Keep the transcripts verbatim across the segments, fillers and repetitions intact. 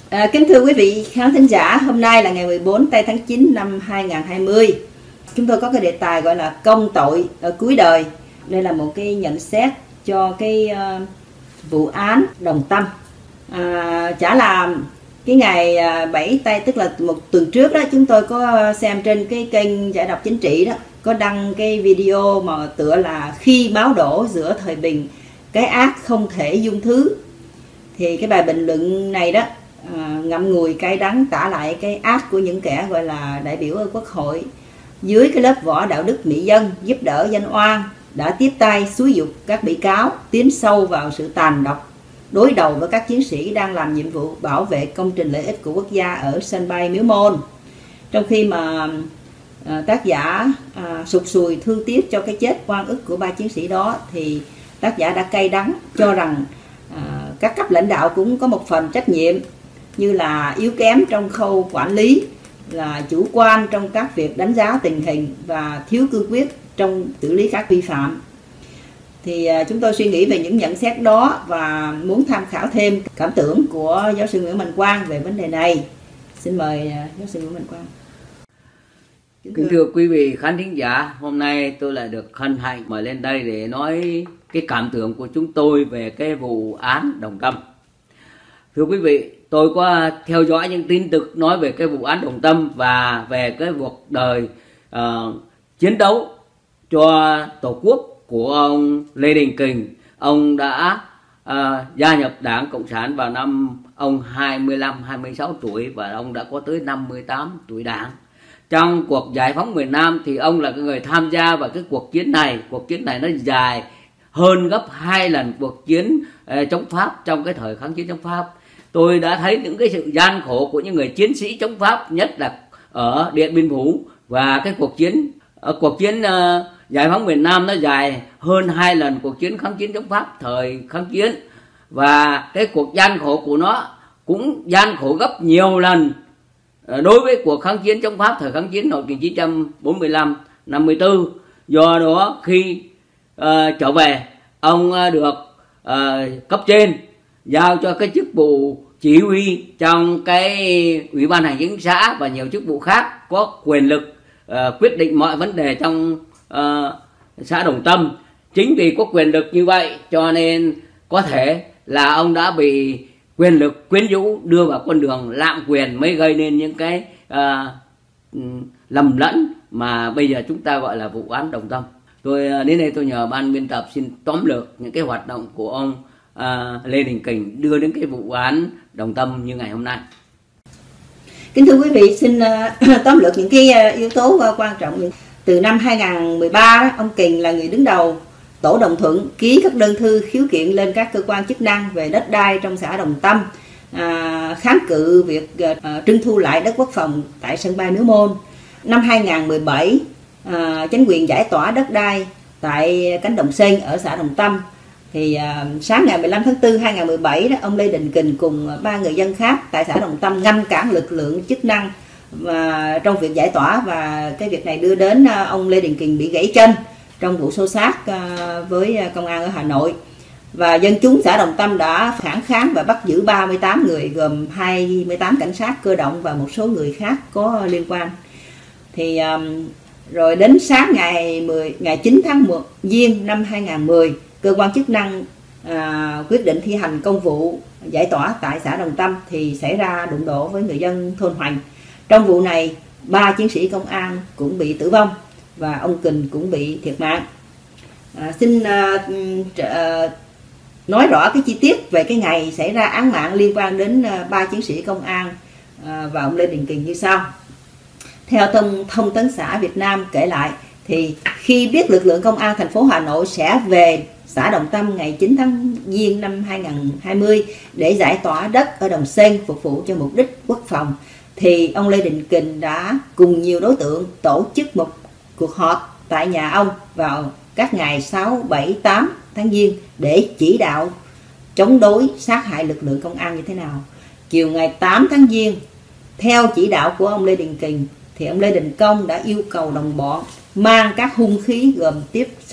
À, kính thưa quý vị khán thính giả, hôm nay là ngày mười bốn tây tháng chín năm hai nghìn không trăm hai mươi. Chúng tôi có cái đề tài gọi là công tội ở cuối đời. Đây là một cái nhận xét cho cái uh, vụ án Đồng Tâm. À, chả là cái ngày bảy tây, tức là một tuần trước đó, chúng tôi có xem trên cái kênh Giải đọc Chính trị đó, có đăng cái video mà tựa là khi máu đổ giữa thời bình, cái ác không thể dung thứ. Thì cái bài bình luận này đó à, ngậm ngùi cay đắng tả lại cái ác của những kẻ gọi là đại biểu ở Quốc hội dưới cái lớp vỏ đạo đức mỹ dân, giúp đỡ danh oan, đã tiếp tay xúi giục các bị cáo tiến sâu vào sự tàn độc, đối đầu với các chiến sĩ đang làm nhiệm vụ bảo vệ công trình lợi ích của quốc gia ở sân bay Miếu Môn. Trong khi mà à, tác giả à, sụt sùi thương tiếc cho cái chết oan ức của ba chiến sĩ đó, thì tác giả đã cay đắng cho rằng à, các cấp lãnh đạo cũng có một phần trách nhiệm, như là yếu kém trong khâu quản lý, là chủ quan trong các việc đánh giá tình hình và thiếu cương quyết trong xử lý các vi phạm. Thì à, chúng tôi suy nghĩ về những nhận xét đó và muốn tham khảo thêm cảm tưởng của giáo sư Nguyễn Mạnh Quang về vấn đề này. Xin mời à, giáo sư Nguyễn Mạnh Quang. Kính thưa quý vị khán thính giả, hôm nay tôi lại được hân hạnh mời lên đây để nói cái cảm tưởng của chúng tôi về cái vụ án Đồng Tâm. Thưa quý vị, tôi có theo dõi những tin tức nói về cái vụ án Đồng Tâm và về cái cuộc đời uh, chiến đấu cho Tổ quốc của ông Lê Đình Kình. Ông đã uh, gia nhập Đảng Cộng sản vào năm ông hai mươi lăm hai mươi sáu tuổi và ông đã có tới năm mươi tám tuổi Đảng. Trong cuộc giải phóng miền Nam thì ông là cái người tham gia vào cái cuộc chiến này. Cuộc chiến này nó dài hơn gấp hai lần cuộc chiến uh, chống Pháp trong cái thời kháng chiến chống Pháp. Tôi đã thấy những cái sự gian khổ của những người chiến sĩ chống Pháp, nhất là ở Điện Biên Phủ, và cái cuộc chiến uh, cuộc chiến uh, giải phóng miền Nam nó dài hơn hai lần cuộc chiến kháng chiến chống Pháp thời kháng chiến, và cái cuộc gian khổ của nó cũng gian khổ gấp nhiều lần đối với cuộc kháng chiến chống Pháp thời kháng chiến năm một nghìn chín trăm bốn mươi lăm năm mươi tư. Do đó khi uh, trở về, ông uh, được uh, cấp trên giao cho cái chức vụ chỉ huy trong cái ủy ban hành chính xã và nhiều chức vụ khác có quyền lực uh, quyết định mọi vấn đề trong uh, xã Đồng Tâm. Chính vì có quyền lực như vậy cho nên có thể là ông đã bị quyền lực quyến rũ đưa vào con đường lạm quyền, mới gây nên những cái uh, lầm lẫn mà bây giờ chúng ta gọi là vụ án Đồng Tâm. Tôi uh, đến đây tôi nhờ ban biên tập xin tóm lược những cái hoạt động của ông uh, Lê Đình Kình đưa đến cái vụ án Đồng Tâm như ngày hôm nay. Kính thưa quý vị, xin uh, tóm lược những cái uh, yếu tố uh, quan trọng. Từ năm hai nghìn không trăm mười ba đó, ông Kình là người đứng đầu tổ đồng thuận ký các đơn thư khiếu kiện lên các cơ quan chức năng về đất đai trong xã Đồng Tâm, à, kháng cự việc à, trưng thu lại đất quốc phòng tại sân bay Miếu Môn. Năm hai nghìn không trăm mười bảy, à, chính quyền giải tỏa đất đai tại cánh đồng sen ở xã Đồng Tâm. Thì à, sáng ngày mười lăm tháng tư hai nghìn không trăm mười bảy đó, ông Lê Đình Kình cùng ba người dân khác tại xã Đồng Tâm ngăn cản lực lượng chức năng và trong việc giải tỏa, và cái việc này đưa đến à, ông Lê Đình Kình bị gãy chân trong vụ xô xát với công an ở Hà Nội. Và dân chúng xã Đồng Tâm đã phản kháng và bắt giữ ba mươi tám người, gồm hai mươi tám cảnh sát cơ động và một số người khác có liên quan. Thì rồi đến sáng ngày mười ngày chín tháng Giêng năm hai nghìn không trăm mười, cơ quan chức năng à, quyết định thi hành công vụ giải tỏa tại xã Đồng Tâm thì xảy ra đụng độ với người dân thôn Hoành. Trong vụ này, ba chiến sĩ công an cũng bị tử vong và ông Kình cũng bị thiệt mạng. À, xin à, à, nói rõ cái chi tiết về cái ngày xảy ra án mạng liên quan đến à, ba chiến sĩ công an à, và ông Lê Đình Kình như sau. Theo thông, thông tấn xã Việt Nam kể lại, thì khi biết lực lượng công an thành phố Hà Nội sẽ về xã Đồng Tâm ngày chín tháng Giêng năm hai nghìn không trăm hai mươi để giải tỏa đất ở đồng sen phục vụ cho mục đích quốc phòng, thì ông Lê Đình Kình đã cùng nhiều đối tượng tổ chức một cuộc họp tại nhà ông vào các ngày sáu, bảy, tám tháng Giêng để chỉ đạo chống đối sát hại lực lượng công an như thế nào. Chiều ngày tám tháng Giêng, theo chỉ đạo của ông Lê Đình Kình, thì ông Lê Đình Công đã yêu cầu đồng bọn mang các hung khí gồm tiếp sắt,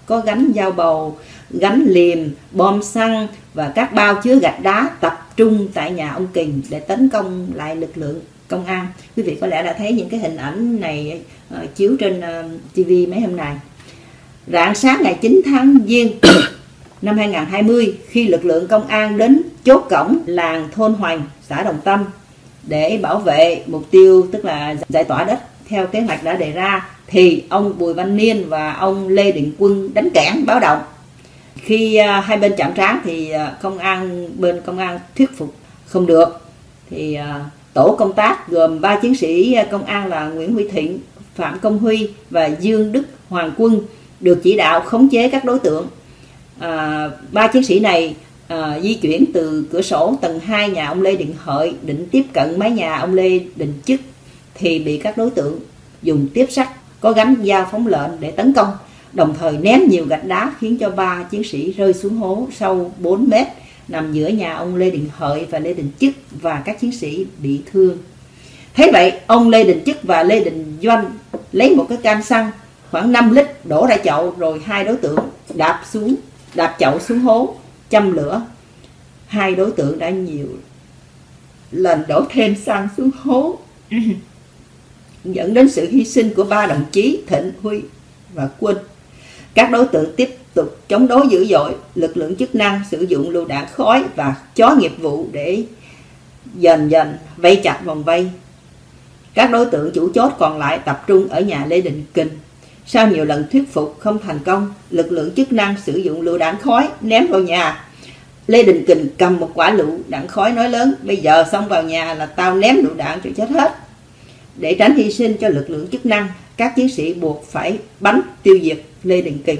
có gánh dao bầu, gánh liềm, bom xăng và các bao chứa gạch đá tập trung tại nhà ông Kình để tấn công lại lực lượng công an. Quý vị có lẽ đã thấy những cái hình ảnh này uh, chiếu trên uh, ti vi mấy hôm nay. Rạng sáng ngày chín tháng Giêng năm hai nghìn không trăm hai mươi, khi lực lượng công an đến chốt cổng làng Thôn Hoành, xã Đồng Tâm để bảo vệ mục tiêu, tức là giải tỏa đất theo kế hoạch đã đề ra, thì ông Bùi Văn Niên và ông Lê Đình Quân đánh kẽn báo động. Khi uh, hai bên chạm trán thì uh, công an bên công an thuyết phục không được, thì uh, tổ công tác gồm ba chiến sĩ công an là Nguyễn Huy Thịnh, Phạm Công Huy và Dương Đức Hoàng Quân được chỉ đạo khống chế các đối tượng. À, ba chiến sĩ này à, di chuyển từ cửa sổ tầng hai nhà ông Lê Đình Hợi định tiếp cận mái nhà ông Lê Đình Chức thì bị các đối tượng dùng tiếp sắt có gắn dao phóng lệnh để tấn công, đồng thời ném nhiều gạch đá khiến cho ba chiến sĩ rơi xuống hố sâu bốn mét nằm giữa nhà ông Lê Đình Hợi và Lê Đình Chức, và các chiến sĩ bị thương. Thế vậy, ông Lê Đình Chức và Lê Đình Doanh lấy một cái can xăng khoảng năm lít đổ ra chậu, rồi hai đối tượng đạp xuống đạp chậu xuống hố châm lửa. Hai đối tượng đã nhiều lần đổ thêm xăng xuống hố dẫn đến sự hy sinh của ba đồng chí Thịnh, Huy và Quân. Các đối tượng tiếp tục chống đối dữ dội, lực lượng chức năng sử dụng lựu đạn khói và chó nghiệp vụ để dần dần vây chặt vòng vây. Các đối tượng chủ chốt còn lại tập trung ở nhà Lê Đình Kình. Sau nhiều lần thuyết phục không thành công, lực lượng chức năng sử dụng lựu đạn khói ném vào nhà. Lê Đình Kình cầm một quả lựu đạn khói nói lớn: "Bây giờ xông vào nhà là tao ném lựu đạn cho chết hết." Để tránh hy sinh cho lực lượng chức năng, các chiến sĩ buộc phải bắn tiêu diệt Lê Đình Kình.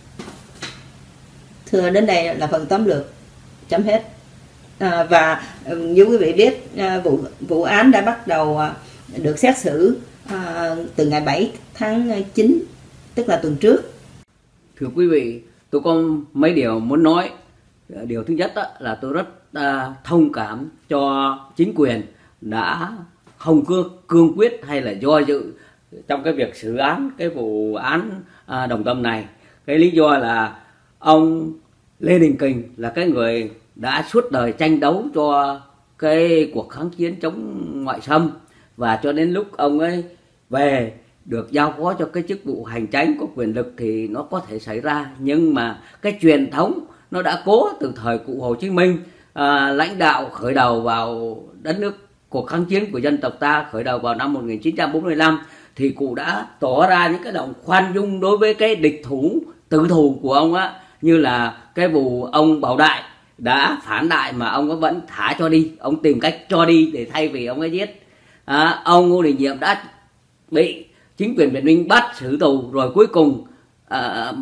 Thưa, đến đây là phần tóm lược, chấm hết. À, và như quý vị biết, vụ vụ án đã bắt đầu được xét xử à, từ ngày bảy tháng chín, tức là tuần trước. Thưa quý vị, tôi có mấy điều muốn nói. Điều thứ nhất là tôi rất à, thông cảm cho chính quyền đã không cương, cương quyết hay là do dự trong cái việc xử án cái vụ án à, Đồng Tâm này. Cái lý do là ông Lê Đình Kình là cái người đã suốt đời tranh đấu cho cái cuộc kháng chiến chống ngoại xâm, và cho đến lúc ông ấy về được giao phó cho cái chức vụ hành chánh có quyền lực thì nó có thể xảy ra. Nhưng mà cái truyền thống nó đã cố từ thời cụ Hồ Chí Minh à, lãnh đạo khởi đầu vào đất nước, cuộc kháng chiến của dân tộc ta khởi đầu vào năm một nghìn chín trăm bốn mươi lăm, thì cụ đã tỏ ra những cái động khoan dung đối với cái địch thủ, tử thù của ông á, như là cái vụ ông Bảo Đại đã phản đại mà ông ấy vẫn thả cho đi, ông tìm cách cho đi để thay vì ông ấy giết. À, ông Ngô Đình Diệm đã bị chính quyền Việt Minh bắt xử tù, rồi cuối cùng à,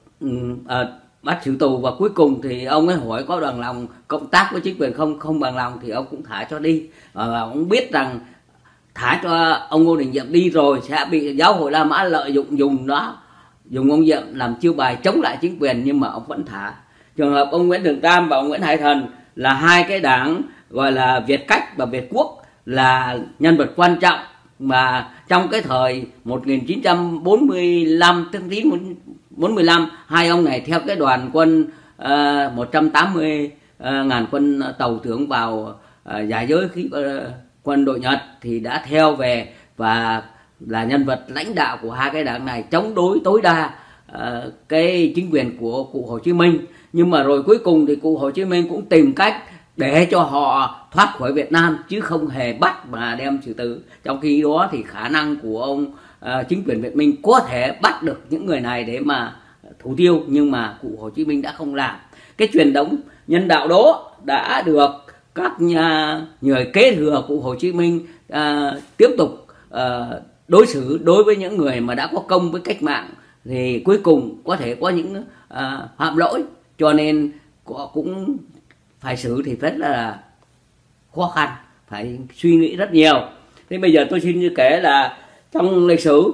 à, bắt xử tù và cuối cùng thì ông ấy hỏi có bằng lòng cộng tác với chính quyền không, không bằng lòng thì ông cũng thả cho đi. Và ông biết rằng thả cho ông Ngô Đình Diệm đi rồi sẽ bị giáo hội La Mã lợi dụng, dùng nó dùng ông Diệm làm chiêu bài chống lại chính quyền, nhưng mà ông vẫn thả. Trường hợp ông Nguyễn Trường Tam và ông Nguyễn Hải Thần là hai cái đảng gọi là Việt Cách và Việt Quốc, là nhân vật quan trọng mà trong cái thời một nghìn chín trăm bốn mươi lăm, tháng chín bốn mươi lăm, hai ông này theo cái đoàn quân uh, một trăm tám mươi uh, ngàn quân tàu tướng vào uh, giải giới khí uh, quân đội Nhật thì đã theo về và là nhân vật lãnh đạo của hai cái đảng này chống đối tối đa uh, cái chính quyền của cụ Hồ Chí Minh. Nhưng mà rồi cuối cùng thì cụ Hồ Chí Minh cũng tìm cách để cho họ thoát khỏi Việt Nam chứ không hề bắt mà đem xử tử. Trong khi đó thì khả năng của ông uh, chính quyền Việt Minh có thể bắt được những người này để mà thủ tiêu, nhưng mà cụ Hồ Chí Minh đã không làm. Cái truyền thống nhân đạo đó đã được các nhà người kế thừa cụ Hồ Chí Minh uh, tiếp tục uh, đối xử đối với những người mà đã có công với cách mạng, thì cuối cùng có thể có những uh, phạm lỗi, cho nên cũng phải xử thì rất là khó khăn, phải suy nghĩ rất nhiều. Thế bây giờ tôi xin như kể là trong lịch sử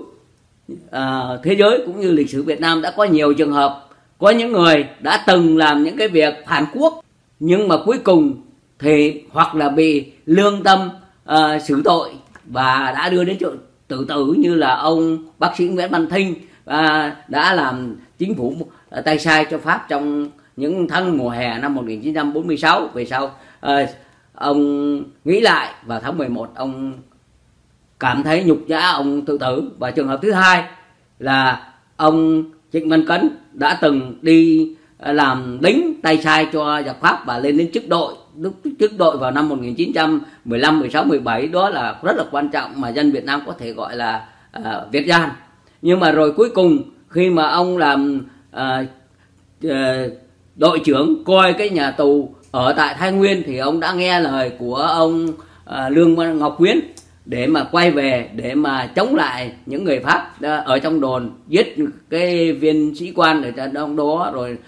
à, thế giới cũng như lịch sử Việt Nam đã có nhiều trường hợp có những người đã từng làm những cái việc phản quốc, nhưng mà cuối cùng thì hoặc là bị lương tâm à, xử tội và đã đưa đến chỗ tự tử, như là ông bác sĩ Nguyễn Văn Thinh à, đã làm chính phủ tay sai cho Pháp trong những tháng mùa hè năm một nghìn chín trăm bốn mươi sáu. Về sau à, ông nghĩ lại vào tháng mười một ông cảm thấy nhục nhã, ông tự tử. Và trường hợp thứ hai là ông Trịnh Văn Cấn đã từng đi làm lính tay sai cho giặc Pháp và lên đến chức đội, chức đội vào năm một nghìn chín trăm mười lăm, mười sáu, mười bảy. Đó là rất là quan trọng mà dân Việt Nam có thể gọi là uh, Việt gian. Nhưng mà rồi cuối cùng khi mà ông làm uh, uh, đội trưởng coi cái nhà tù ở tại Thái Nguyên thì ông đã nghe lời của ông uh, Lương Ngọc Quyến để mà quay về để mà chống lại những người Pháp ở trong đồn, giết cái viên sĩ quan ở trong đó, rồi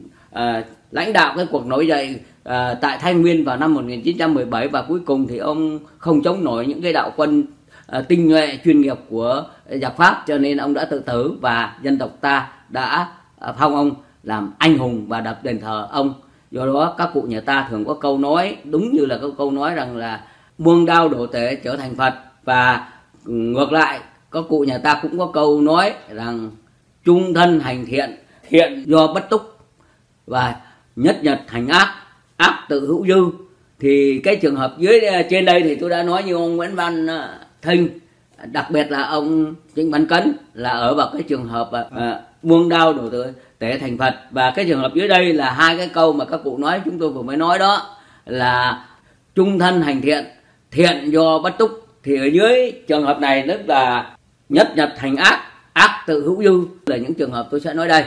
à, lãnh đạo cái cuộc nổi dậy à, tại Thái Nguyên vào năm một nghìn chín trăm mười bảy. Và cuối cùng thì ông không chống nổi những cái đạo quân à, tinh nhuệ chuyên nghiệp của giặc Pháp, cho nên ông đã tự tử và dân tộc ta đã à, phong ông làm anh hùng và đập đền thờ ông. Do đó các cụ nhà ta thường có câu nói, đúng như là có câu nói rằng là muôn đao đổ tể trở thành Phật. Và ngược lại, các cụ nhà ta cũng có câu nói rằng trung thân hành thiện, thiện do bất túc, và nhất nhật hành ác, ác tự hữu dư. Thì cái trường hợp dưới trên đây thì tôi đã nói như ông Nguyễn Văn Thinh, đặc biệt là ông Trịnh Văn Cấn là ở vào cái trường hợp à, muôn đao đổ tể thành Phật. Và cái trường hợp dưới đây là hai cái câu mà các cụ nói chúng tôi vừa mới nói, đó là trung thân hành thiện, thiện do bất túc. Thì ở dưới trường hợp này tức là nhất nhật hành ác, ác tự hữu dư, là những trường hợp tôi sẽ nói đây.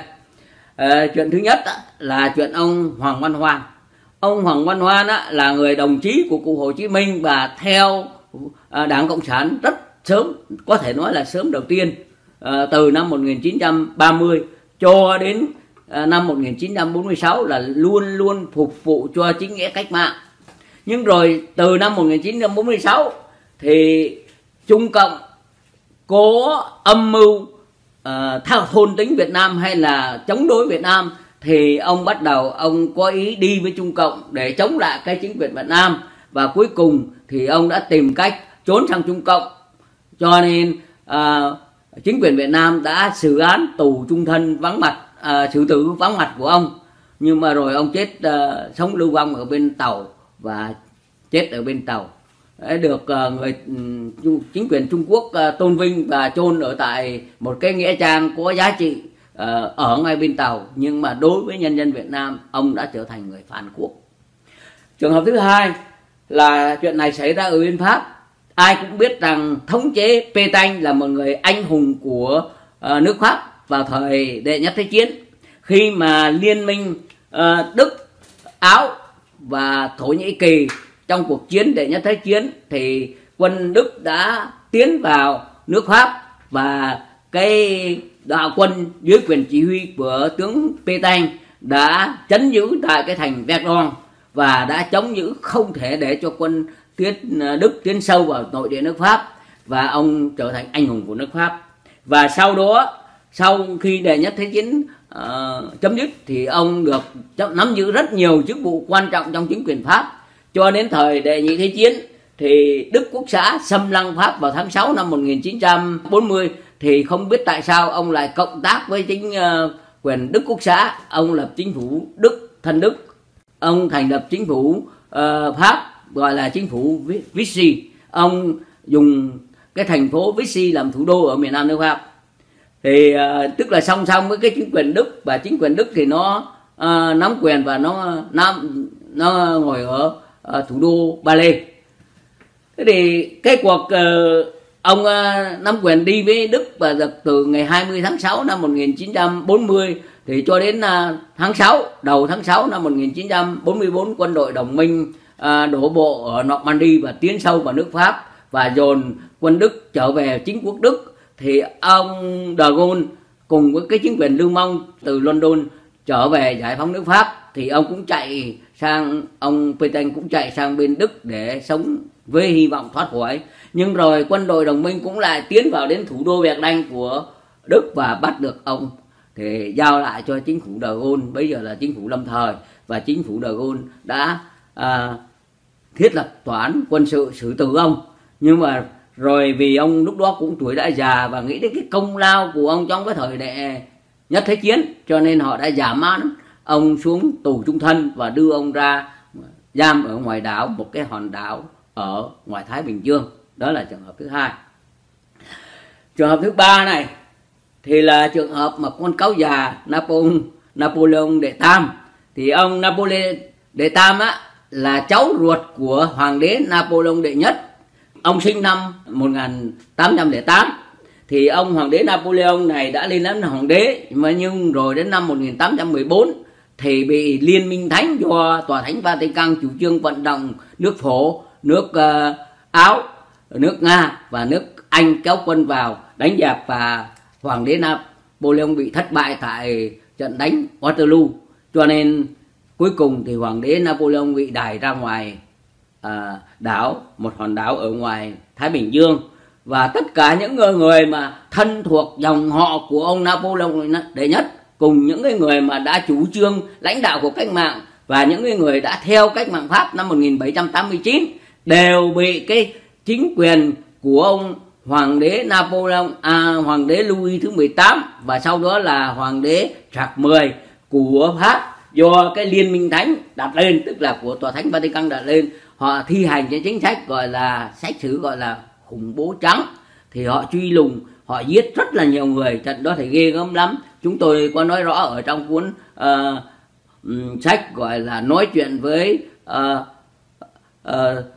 À, chuyện thứ nhất á, là chuyện ông Hoàng Văn Hoan. Ông Hoàng Văn Hoan á, là người đồng chí của cụ Hồ Chí Minh và theo à, Đảng Cộng sản rất sớm, có thể nói là sớm đầu tiên, à, từ năm một nghìn chín trăm ba mươi cho đến à, năm một nghìn chín trăm bốn mươi sáu là luôn luôn phục vụ cho chính nghĩa cách mạng. Nhưng rồi từ năm một nghìn chín trăm bốn mươi sáu thì Trung Cộng có âm mưu uh, thao thôn tính Việt Nam hay là chống đối Việt Nam, thì ông bắt đầu ông có ý đi với Trung Cộng để chống lại cái chính quyền Việt Nam. Và cuối cùng thì ông đã tìm cách trốn sang Trung Cộng, cho nên uh, chính quyền Việt Nam đã xử án tù trung thân vắng mặt, uh, xử tử vắng mặt của ông. Nhưng mà rồi ông chết uh, sống lưu vong ở bên Tàu và chết ở bên Tàu, được uh, người um, chính quyền Trung Quốc uh, tôn vinh và chôn ở tại một cái nghĩa trang có giá trị uh, ở ngay bên Tàu. Nhưng mà đối với nhân dân Việt Nam, ông đã trở thành người phản quốc. Trường hợp thứ hai là chuyện này xảy ra ở bên Pháp. Ai cũng biết rằng thống chế Pétain là một người anh hùng của uh, nước Pháp vào thời đệ nhất thế chiến, khi mà liên minh uh, Đức, Áo và Thổ Nhĩ Kỳ trong cuộc chiến đệ nhất thế chiến thì quân Đức đã tiến vào nước Pháp, và cái đạo quân dưới quyền chỉ huy của tướng Pétain đã trấn giữ tại cái thành Verdun và đã chống giữ không thể để cho quân Đức tiến sâu vào nội địa nước Pháp, và ông trở thành anh hùng của nước Pháp. Và sau đó, sau khi đệ nhất thế chiến uh, chấm dứt thì ông được nắm giữ rất nhiều chức vụ quan trọng trong chính quyền Pháp. Cho đến thời đệ nhị thế chiến thì Đức Quốc xã xâm lăng Pháp vào tháng sáu năm một nghìn chín trăm bốn mươi, thì không biết tại sao ông lại cộng tác với chính uh, quyền Đức Quốc xã. Ông lập chính phủ Đức thân Đức, ông thành lập chính phủ uh, Pháp gọi là chính phủ Vichy. Ông dùng cái thành phố Vichy làm thủ đô ở miền Nam nước Pháp. Thì uh, tức là song song với cái chính quyền Đức, và chính quyền Đức thì nó uh, nắm quyền và nó nắm nó ngồi ở uh, thủ đô Ba Lê. Thế thì cái cuộc uh, ông uh, nắm quyền đi với Đức và được từ ngày hai mươi tháng sáu năm một nghìn chín trăm bốn mươi thì cho đến uh, tháng sáu, đầu tháng sáu năm một nghìn chín trăm bốn mươi tư, quân đội đồng minh uh, đổ bộ ở Normandy và tiến sâu vào nước Pháp và dồn quân Đức trở về chính quốc Đức. Thì ông De Gaulle cùng với cái chính quyền Lưu Mông từ London trở về giải phóng nước Pháp, thì ông cũng chạy sang, ông Pétain cũng chạy sang bên Đức để sống với hy vọng thoát khỏi. Nhưng rồi quân đội đồng minh cũng lại tiến vào đến thủ đô Verdun của Đức và bắt được ông, thì giao lại cho chính phủ De Gaulle, bây giờ là chính phủ lâm thời, và chính phủ De Gaulle đã à, thiết lập tòa án quân sự xử tử ông. Nhưng mà rồi vì ông lúc đó cũng tuổi đã già và nghĩ đến cái công lao của ông trong cái thời đệ nhất thế chiến, cho nên họ đã giảm án ông xuống tù chung thân và đưa ông ra giam ở ngoài đảo, một cái hòn đảo ở ngoài Thái Bình Dương. Đó là trường hợp thứ hai. Trường hợp thứ ba này thì là trường hợp mà con cáo già Napoleon, Napoleon đệ tam. Thì ông Napoleon đệ tam á là cháu ruột của hoàng đế Napoleon đệ nhất. Ông sinh năm một nghìn tám trăm lẻ tám. Thì ông hoàng đế Napoleon này đã lên làm hoàng đế, mà nhưng rồi đến năm một nghìn tám trăm mười bốn thì bị Liên minh Thánh do Tòa Thánh Vatican chủ trương vận động nước Phổ, nước uh, Áo, nước Nga và nước Anh kéo quân vào đánh dẹp, và hoàng đế Napoleon bị thất bại tại trận đánh Waterloo. Cho nên cuối cùng thì hoàng đế Napoleon bị đày ra ngoài à, đảo, một hòn đảo ở ngoài Thái Bình Dương. Và tất cả những người, người mà thân thuộc dòng họ của ông Napoleon đệ nhất, cùng những cái người mà đã chủ trương lãnh đạo của cách mạng và những cái người đã theo cách mạng Pháp năm một nghìn bảy trăm tám mươi chín đều bị cái chính quyền của ông hoàng đế Napoleon, à, hoàng đế Louis thứ mười tám và sau đó là hoàng đế Charles mười của Pháp do cái Liên minh Thánh đặt lên, tức là của Tòa Thánh Vatican đặt lên. Họ thi hành cái chính sách gọi là sách sử gọi là khủng bố trắng. Thì họ truy lùng, họ giết rất là nhiều người, trận đó thì ghê gớm lắm. Chúng tôi có nói rõ ở trong cuốn uh, um, sách gọi là nói chuyện với uh, uh,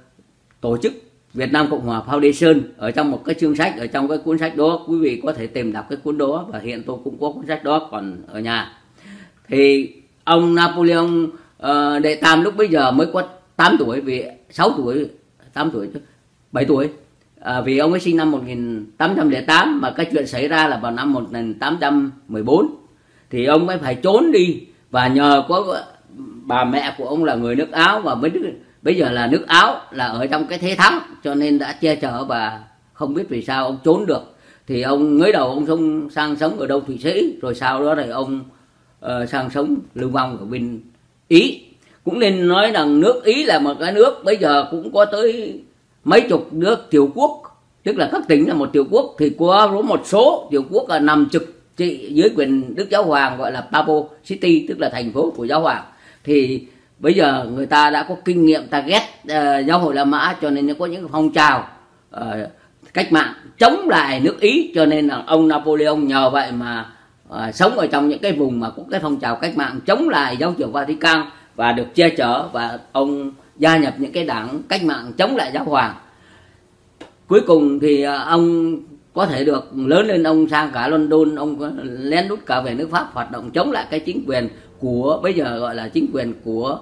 tổ chức Việt Nam Cộng Hòa Foundation, ở trong một cái chương sách, ở trong cái cuốn sách đó quý vị có thể tìm đọc cái cuốn đó, và hiện tôi cũng có cuốn sách đó còn ở nhà. Thì ông Napoleon uh, đệ tam lúc bấy giờ mới có tám tuổi, vì sáu tuổi, tám tuổi chứ, bảy tuổi. À, vì ông ấy sinh năm một nghìn tám trăm lẻ tám mà cái chuyện xảy ra là vào năm một nghìn tám trăm mười bốn. Thì ông ấy phải trốn đi, và nhờ có bà mẹ của ông là người nước Áo, và mới bây giờ là nước Áo là ở trong cái thế thắng, cho nên đã che chở, và không biết vì sao ông trốn được. Thì ông mới đầu ông xong sang sống ở đâu Thụy Sĩ, rồi sau đó thì ông uh, sang sống lưu vong ở bên Ý. Cũng nên nói rằng nước Ý là một cái nước bây giờ cũng có tới mấy chục nước tiểu quốc, tức là các tỉnh là một tiểu quốc, thì có một số tiểu quốc là nằm trực trị dưới quyền Đức Giáo Hoàng, gọi là Papal City, tức là thành phố của Giáo Hoàng. Thì bây giờ người ta đã có kinh nghiệm, ta ghét uh, giáo hội La Mã, cho nên có những phong trào uh, cách mạng chống lại nước Ý, cho nên là ông Napoleon nhờ vậy mà uh, sống ở trong những cái vùng mà có cái phong trào cách mạng chống lại giáo trường Vatican, và được che chở, và ông gia nhập những cái đảng cách mạng chống lại giáo hoàng. Cuối cùng thì ông có thể được lớn lên, ông sang cả London, ông lén lút cả về nước Pháp hoạt động chống lại cái chính quyền của bây giờ gọi là chính quyền của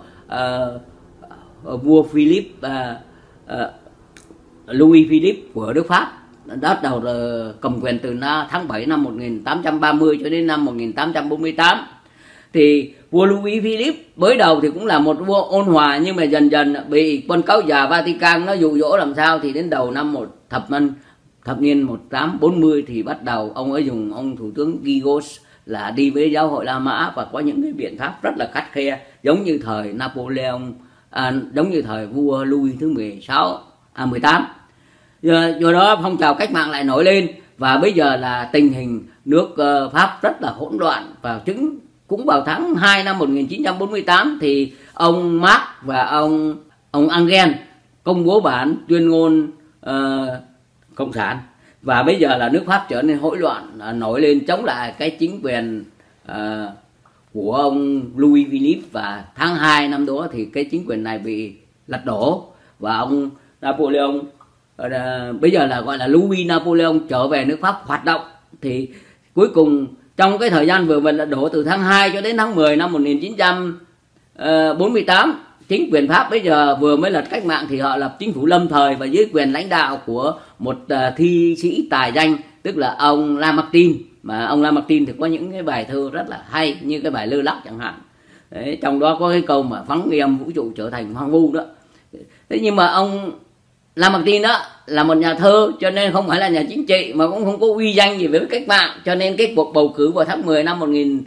uh, vua Philip, uh, uh, Louis Philippe của nước Pháp, bắt đầu cầm quyền từ tháng bảy năm một nghìn tám trăm ba mươi cho đến năm một nghìn tám trăm bốn mươi tám. Thì vua Louis Philippe mới đầu thì cũng là một vua ôn hòa, nhưng mà dần dần bị con cáo già Vatican nó dụ dỗ làm sao, thì đến đầu năm một thập niên thập niên một nghìn tám trăm bốn mươi thì bắt đầu ông ấy dùng ông thủ tướng Gigos là đi với giáo hội La Mã, và có những cái biện pháp rất là khắt khe, giống như thời Napoleon, à, giống như thời vua Louis thứ mười sáu, à mười tám. Do, do đó phong trào cách mạng lại nổi lên, và bây giờ là tình hình nước uh, Pháp rất là hỗn loạn. Và chứng cũng vào tháng hai năm một nghìn chín trăm bốn mươi tám thì ông Marx và ông ông Engels công bố bản tuyên ngôn uh, cộng sản, và bây giờ là nước Pháp trở nên hỗn loạn, uh, nổi lên chống lại cái chính quyền uh, của ông Louis Philippe. Và tháng hai năm đó thì cái chính quyền này bị lật đổ, và ông Napoleon uh, bây giờ là gọi là Louis Napoleon trở về nước Pháp hoạt động. Thì cuối cùng trong cái thời gian vừa mình là đổ từ tháng hai cho đến tháng mười năm một nghìn chín trăm bốn mươi tám, chính quyền Pháp bây giờ vừa mới lật cách mạng thì họ lập chính phủ lâm thời, và dưới quyền lãnh đạo của một uh, thi sĩ tài danh, tức là ông Lamartine. Mà ông Lamartine thì có những cái bài thơ rất là hay, như cái bài Lơ Lắc chẳng hạn. Đấy, trong đó có cái câu mà phóng nghiêm vũ trụ trở thành hoang vu đó. Thế nhưng mà ông Lamartine đó là một nhà thơ, cho nên không phải là nhà chính trị, mà cũng không có uy danh gì với cách mạng. Cho nên cái cuộc bầu cử vào tháng mười năm một nghìn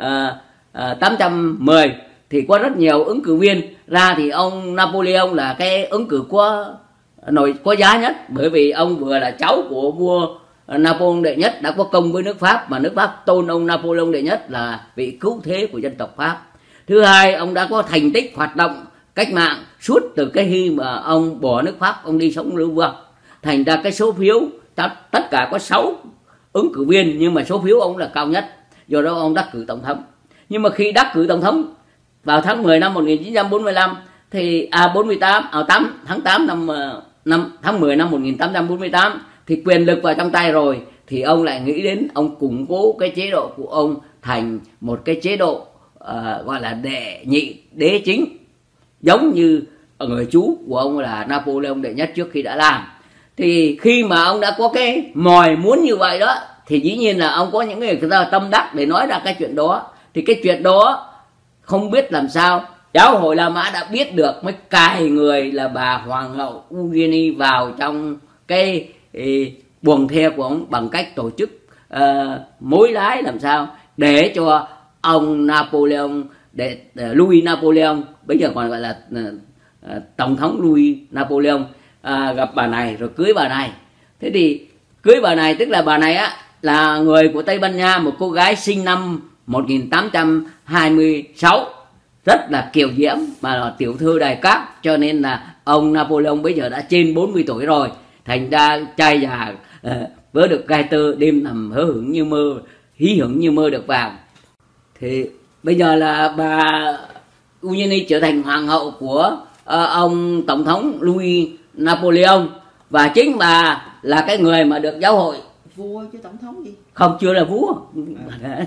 tám trăm mười thì có rất nhiều ứng cử viên ra, thì ông Napoleon là cái ứng cử có nổi có giá nhất, bởi vì ông vừa là cháu của vua Napoleon đệ nhất đã có công với nước Pháp, mà nước Pháp tôn ông Napoleon đệ nhất là vị cứu thế của dân tộc Pháp. Thứ hai, ông đã có thành tích hoạt động cách mạng suốt từ cái khi mà ông bỏ nước Pháp, ông đi sống lưu vong. Thành ra cái số phiếu tất cả có sáu ứng cử viên, nhưng mà số phiếu ông là cao nhất, do đó ông đắc cử tổng thống. Nhưng mà khi đắc cử tổng thống vào tháng mười năm một nghìn chín trăm bốn mươi lăm thì à bốn mươi tám à tám tháng tám năm năm tháng mười năm một nghìn tám trăm bốn mươi tám thì quyền lực vào trong tay rồi, thì ông lại nghĩ đến ông củng cố cái chế độ của ông thành một cái chế độ uh, gọi là đệ nhị đế chính, giống như người chú của ông là Napoleon đệ nhất trước khi đã làm. Thì khi mà ông đã có cái mồi muốn như vậy đó, thì dĩ nhiên là ông có những người tâm đắc để nói ra cái chuyện đó. Thì cái chuyện đó không biết làm sao giáo hội La Mã đã biết được, mới cài người là bà hoàng hậu Eugenie vào trong cái ý, buồng the của ông bằng cách tổ chức uh, mối lái làm sao để cho ông Napoleon để uh, Louis Napoleon, bây giờ còn gọi là uh, uh, tổng thống Louis Napoleon uh, gặp bà này rồi cưới bà này. Thế thì cưới bà này tức là bà này á là người của Tây Ban Nha, một cô gái sinh năm một nghìn tám trăm hai mươi sáu, rất là kiều diễm mà là tiểu thư đài cát, cho nên là ông Napoleon bây giờ đã trên bốn mươi tuổi rồi, thành ra trai già uh, vớ được gai tơ, đêm nằm hớ hưởng như mơ, hí hưởng như mơ được vàng. Thì bây giờ là bà Eugenie trở thành hoàng hậu của uh, ông tổng thống Louis Napoleon, và chính bà là cái người mà được giáo hội vua chứ tổng thống gì không, chưa là vua à.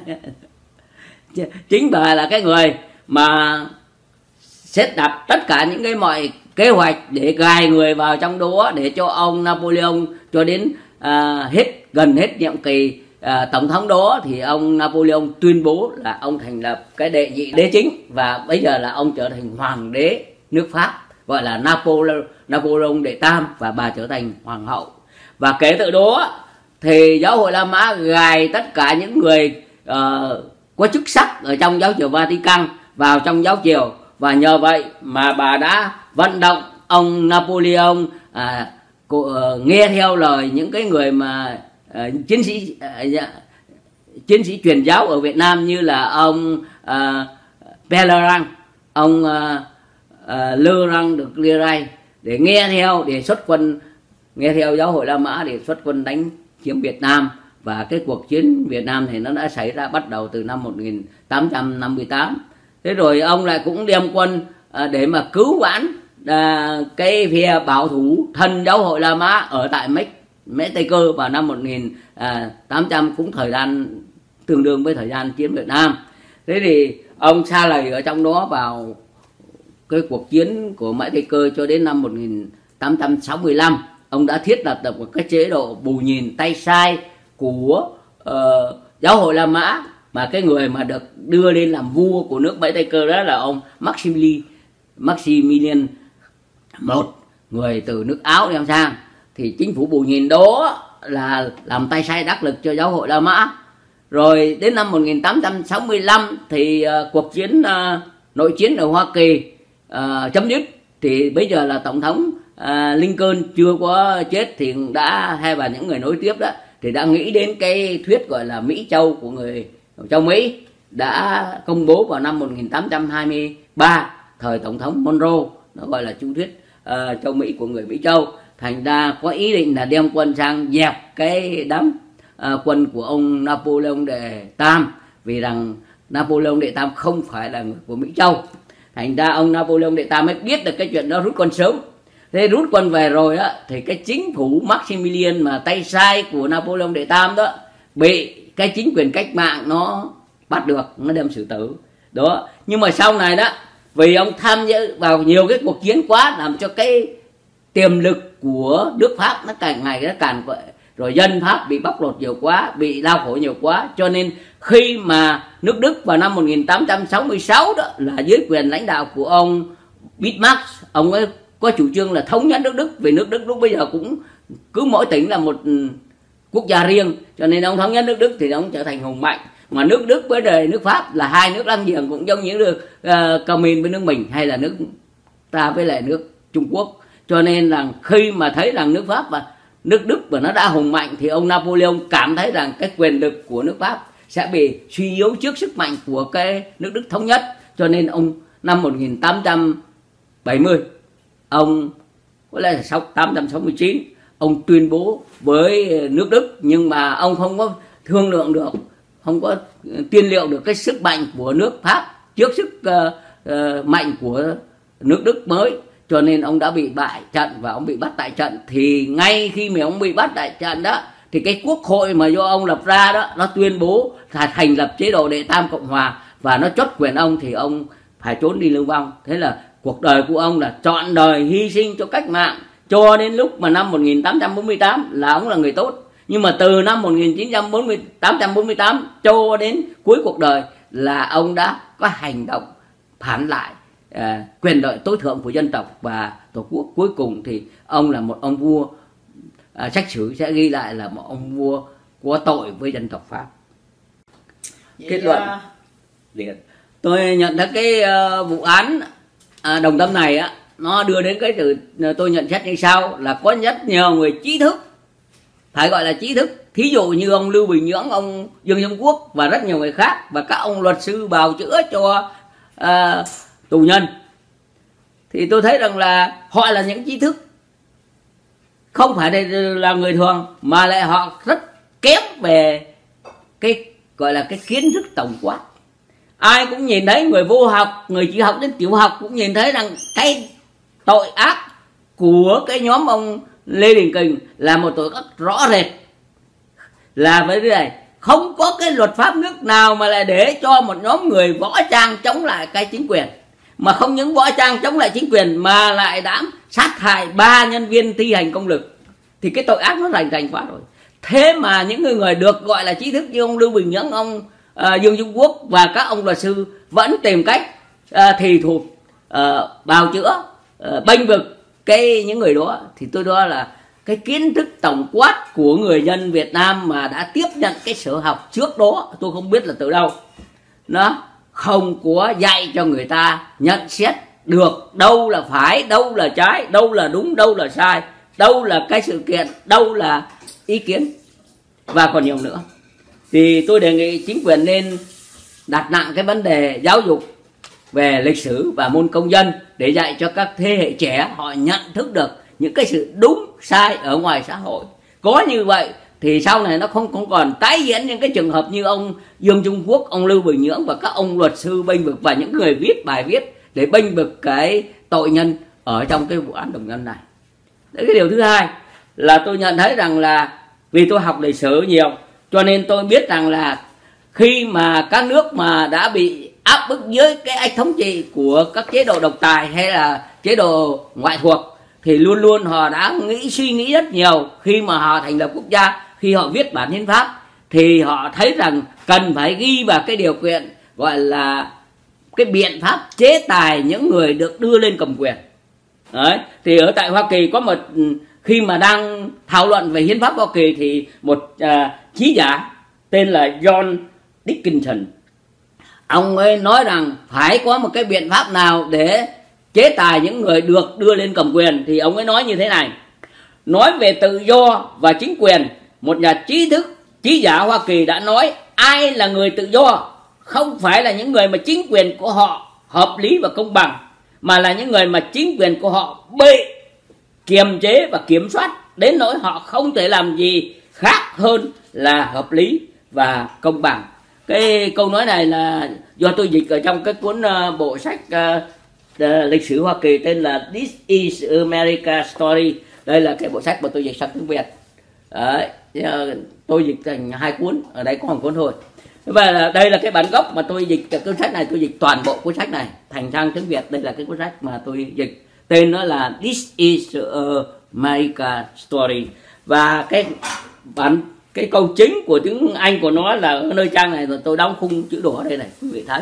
Chính bà là cái người mà set đặt tất cả những cái mọi kế hoạch để gài người vào trong đó, để cho ông Napoleon cho đến à, hết gần hết nhiệm kỳ à, tổng thống đó thì ông Napoleon tuyên bố là ông thành lập cái đệ nhị đế chính, và bây giờ là ông trở thành hoàng đế nước Pháp, gọi là Napoleon Napoleon đệ tam, và bà trở thành hoàng hậu. Và kể từ đó thì giáo hội La Mã gài tất cả những người uh, có chức sắc ở trong giáo triều Vatican vào trong giáo triều, và nhờ vậy mà bà đã vận động ông Napoleon à, cô, uh, nghe theo lời những cái người mà uh, chiến sĩ uh, chiến sĩ truyền giáo ở Việt Nam, như là ông uh, Pellerin, ông uh, uh, Laurent de Cléry, để nghe theo, để xuất quân, nghe theo giáo hội La Mã để xuất quân đánh chiếm Việt Nam. Và cái cuộc chiến Việt Nam thì nó đã xảy ra bắt đầu từ năm một nghìn tám trăm năm mươi tám. Thế rồi ông lại cũng đem quân à, để mà cứu vãn à, cái phe bảo thủ thân giáo hội La Mã ở tại Mễ Tây Cơ vào năm một nghìn tám trăm, cũng thời gian tương đương với thời gian chiến Việt Nam. Thế thì ông sa lầy ở trong đó vào cái cuộc chiến của Mễ Tây Cơ cho đến năm một nghìn tám trăm sáu mươi lăm. Ông đã thiết lập được một cái chế độ bù nhìn tay sai của uh, giáo hội La Mã, mà cái người mà được đưa lên làm vua của nước Mễ Tây Cơ đó là ông Maximilian Maximilian một, người từ nước Áo đem sang. Thì chính phủ bù nhìn đó là làm tay sai đắc lực cho giáo hội La Mã. Rồi đến năm một nghìn tám trăm sáu mươi lăm thì uh, cuộc chiến uh, nội chiến ở Hoa Kỳ uh, chấm dứt. Thì bây giờ là tổng thống À, Lincoln chưa có chết thì đã, hay và những người nối tiếp đó thì đã nghĩ đến cái thuyết gọi là Mỹ Châu của người châu Mỹ, đã công bố vào năm một nghìn tám trăm hai mươi ba, thời tổng thống Monroe, nó gọi là chủ thuyết uh, châu Mỹ của người Mỹ Châu. Thành ra có ý định là đem quân sang dẹp cái đám uh, quân của ông Napoleon đệ tam, vì rằng Napoleon đệ tam không phải là người của Mỹ Châu. Thành ra ông Napoleon đệ tam mới biết được cái chuyện đó, rút quân sớm. Thế rút quân về rồi á thì cái chính phủ Maximilian mà tay sai của Napoleon đệ tam đó bị cái chính quyền cách mạng nó bắt được, nó đem xử tử đó. Nhưng mà sau này đó, vì ông tham dự vào nhiều cái cuộc chiến quá, làm cho cái tiềm lực của nước Pháp nó càng ngày nó càng vậy, rồi dân Pháp bị bóc lột nhiều quá, bị lao khổ nhiều quá, cho nên khi mà nước Đức vào năm một nghìn tám trăm sáu mươi sáu đó là dưới quyền lãnh đạo của ông Bismarck, ông ấy có chủ trương là thống nhất nước Đức, vì nước Đức lúc bây giờ cũng cứ mỗi tỉnh là một quốc gia riêng, cho nên ông thống nhất nước Đức thì ông trở thành hùng mạnh. Mà nước Đức với đời nước Pháp là hai nước láng giềng, cũng giống như được uh, Cao Minh với nước mình, hay là nước ta với lại nước Trung Quốc. Cho nên là khi mà thấy rằng nước Pháp mà nước Đức và nó đã hùng mạnh, thì ông Napoleon cảm thấy rằng cái quyền lực của nước Pháp sẽ bị suy yếu trước sức mạnh của cái nước Đức thống nhất. Cho nên ông năm một nghìn tám trăm bảy mươi, ông có lẽ là tám trăm sáu mươi chín, ông tuyên bố với nước Đức, nhưng mà ông không có thương lượng được, không có tiên liệu được cái sức mạnh của nước Pháp trước sức uh, uh, mạnh của nước Đức mới, cho nên ông đã bị bại trận và ông bị bắt tại trận. Thì ngay khi mà ông bị bắt tại trận đó, thì cái quốc hội mà do ông lập ra đó, nó tuyên bố là thành lập chế độ đệ tam cộng hòa và nó chốt quyền ông, thì ông phải trốn đi lưu vong. Thế là cuộc đời của ông là trọn đời hy sinh cho cách mạng, cho đến lúc mà năm một nghìn tám trăm bốn mươi tám là ông là người tốt. Nhưng mà từ năm một nghìn chín trăm bốn mươi, tám trăm bốn mươi tám cho đến cuối cuộc đời là ông đã có hành động phản lại à, quyền lợi tối thượng của dân tộc và tổ quốc. Cuối cùng thì ông là một ông vua, à, sách sử sẽ ghi lại là một ông vua có tội với dân tộc Pháp. Vậy kết luận liền, tôi nhận thấy cái uh, vụ án uh, Đồng Tâm này á, nó đưa đến cái từ tôi nhận xét như sau, là có rất nhiều người trí thức, phải gọi là trí thức, thí dụ như ông Lưu Bình Nhưỡng, ông Dương Trung Quốc và rất nhiều người khác, và các ông luật sư bào chữa cho uh, tù nhân, thì tôi thấy rằng là họ là những trí thức, không phải là người thường, mà lại họ rất kém về cái gọi là cái kiến thức tổng quát. Ai cũng nhìn thấy, người vô học, người chỉ học đến tiểu học cũng nhìn thấy rằng cái tội ác của cái nhóm ông Lê Đình Kình là một tội ác rõ rệt, là với cái này không có cái luật pháp nước nào mà lại để cho một nhóm người võ trang chống lại cái chính quyền, mà không những võ trang chống lại chính quyền mà lại đã sát hại ba nhân viên thi hành công lực, thì cái tội ác nó rành rành quá rồi. Thế mà những người, người được gọi là trí thức như ông Lưu Bình Nhưỡng, ông uh, Dương Trung Quốc và các ông luật sư vẫn tìm cách uh, thì thụt, uh, bào chữa, uh, bênh vực cái những người đó. Thì tôi đó là cái kiến thức tổng quát của người dân Việt Nam mà đã tiếp nhận cái sở học trước đó, tôi không biết là từ đâu, nó không có dạy cho người ta nhận xét được đâu là phải, đâu là trái, đâu là đúng, đâu là sai, đâu là cái sự kiện, đâu là ý kiến, và còn nhiều nữa. Thì tôi đề nghị chính quyền nên đặt nặng cái vấn đề giáo dục về lịch sử và môn công dân để dạy cho các thế hệ trẻ họ nhận thức được những cái sự đúng sai ở ngoài xã hội. Có như vậy thì sau này nó không, không còn tái diễn những cái trường hợp như ông Dương Trung Quốc, ông Lưu Bình Nhưỡng và các ông luật sư bênh vực và những người viết bài viết để bênh vực cái tội nhân ở trong cái vụ án Đồng Tâm này. Đấy, cái điều thứ hai là tôi nhận thấy rằng là vì tôi học lịch sử nhiều, cho nên tôi biết rằng là khi mà các nước mà đã bị áp bức dưới cái ách thống trị của các chế độ độc tài hay là chế độ ngoại thuộc, thì luôn luôn họ đã nghĩ suy nghĩ rất nhiều. Khi mà họ thành lập quốc gia, khi họ viết bản hiến pháp, thì họ thấy rằng cần phải ghi vào cái điều kiện gọi là cái biện pháp chế tài những người được đưa lên cầm quyền. Đấy, thì ở tại Hoa Kỳ có một, khi mà đang thảo luận về hiến pháp Hoa Kỳ, thì một uh, trí giả tên là John Dickinson, ông ấy nói rằng phải có một cái biện pháp nào để chế tài những người được đưa lên cầm quyền. Thì ông ấy nói như thế này: nói về tự do và chính quyền, một nhà trí thức, trí giả Hoa Kỳ đã nói ai là người tự do không phải là những người mà chính quyền của họ hợp lý và công bằng, mà là những người mà chính quyền của họ bị kiềm chế và kiểm soát đến nỗi họ không thể làm gì khác hơn là hợp lý và công bằng. Cái câu nói này là do tôi dịch ở trong cái cuốn uh, bộ sách uh, uh, lịch sử Hoa Kỳ tên là This is America Story. Đây là cái bộ sách mà tôi dịch sang tiếng Việt. Đấy, uh, tôi dịch thành hai cuốn, ở đây có một cuốn thôi. Và đây là cái bản gốc mà tôi dịch, cái cuốn sách này tôi dịch toàn bộ cuốn sách này thành sang tiếng Việt. Đây là cái cuốn sách mà tôi dịch, tên nó là This is America Story. Và cái bản cái câu chính của tiếng Anh của nó là ở nơi trang này, rồi tôi đóng khung chữ đỏ ở đây này, quý vị thấy.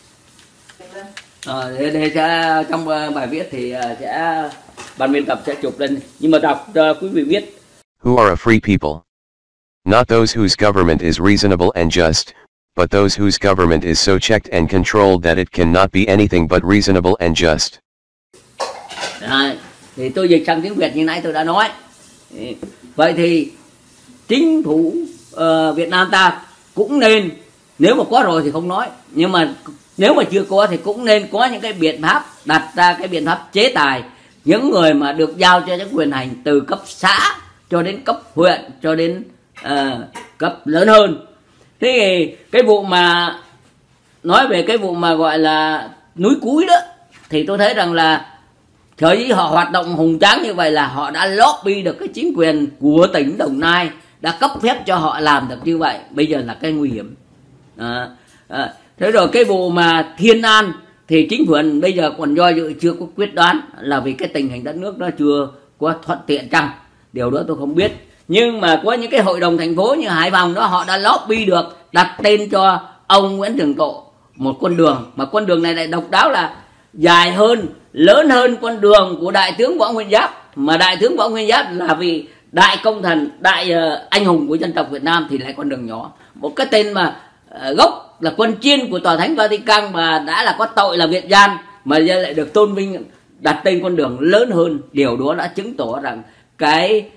À, để, để sẽ, trong bài viết thì sẽ ban biên tập sẽ chụp lên, nhưng mà đọc uh, quý vị viết. Who are a free people? Not those whose government is reasonable and just, but those whose government is so checked and controlled that it cannot be anything but reasonable and just. Đấy, thì tôi dịch sang tiếng Việt như nãy tôi đã nói. Vậy thì chính phủ uh, Việt Nam ta cũng nên, nếu mà có rồi thì không nói, nhưng mà nếu mà chưa có thì cũng nên có những cái biện pháp, đặt ra cái biện pháp chế tài những người mà được giao cho những quyền hành từ cấp xã cho đến cấp huyện cho đến uh, cấp lớn hơn. Thế thì cái vụ mà nói về cái vụ mà gọi là núi cúi đó, thì tôi thấy rằng là sở dĩ họ hoạt động hùng tráng như vậy là họ đã lobby được cái chính quyền của tỉnh Đồng Nai đã cấp phép cho họ làm được như vậy. Bây giờ là cái nguy hiểm. À, à, thế rồi cái vụ mà Thiên An thì chính quyền bây giờ còn do dự chưa có quyết đoán, là vì cái tình hình đất nước nó chưa có thuận tiện chăng, điều đó tôi không biết. Nhưng mà có những cái hội đồng thành phố như Hải Phòng đó, họ đã lobby được đặt tên cho ông Nguyễn Trường Tộ một con đường, mà con đường này lại độc đáo là dài hơn, lớn hơn con đường của đại tướng Võ Nguyên Giáp. Mà đại tướng Võ Nguyên Giáp là vì đại công thần, đại uh, anh hùng của dân tộc Việt Nam, thì lại con đường nhỏ. Một cái tên mà uh, gốc là quân chiên của Tòa Thánh Vatican mà đã là có tội là Việt gian, mà giờ lại được tôn vinh đặt tên con đường lớn hơn. Điều đó đã chứng tỏ rằng cái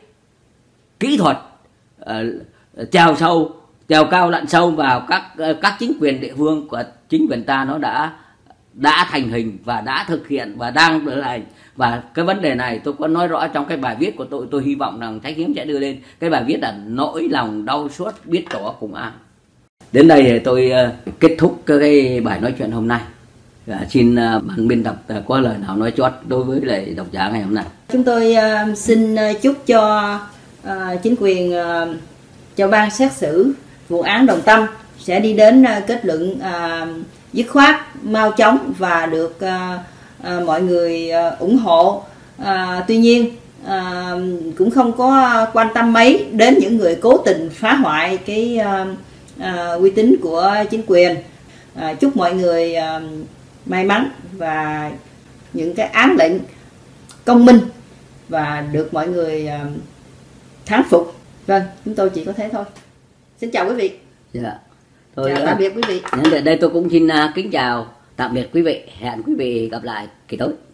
kỹ thuật uh, trèo sâu, trèo cao lặn sâu vào các uh, các chính quyền địa phương của chính quyền ta nó đã đã thành hình và đã thực hiện và đang thực hành. Và cái vấn đề này tôi có nói rõ trong cái bài viết của tôi, tôi hy vọng rằng Thánh Hiến sẽ đưa lên. Cái bài viết là nỗi lòng đau xót biết tỏ cùng ai. Đến đây thì tôi uh, kết thúc cái bài nói chuyện hôm nay. Uh, xin uh, ban biên tập uh, có lời nào nói chót đối với lại độc giả ngày hôm nay. Chúng tôi uh, xin chúc cho uh, chính quyền, uh, cho ban xét xử vụ án Đồng Tâm sẽ đi đến uh, kết luận uh, dứt khoát, mau chóng và được uh, uh, mọi người uh, ủng hộ. Uh, tuy nhiên uh, cũng không có quan tâm mấy đến những người cố tình phá hoại cái uh, uh, uy tín của chính quyền. Uh, chúc mọi người uh, may mắn và những cái án lệnh công minh và được mọi người uh, thán phục. Vâng, chúng tôi chỉ có thế thôi. Xin chào quý vị. Dạ. Tôi, chào tạm biệt quý vị. Đến đây tôi cũng xin uh, kính chào tạm biệt quý vị. Hẹn quý vị gặp lại kỳ tới.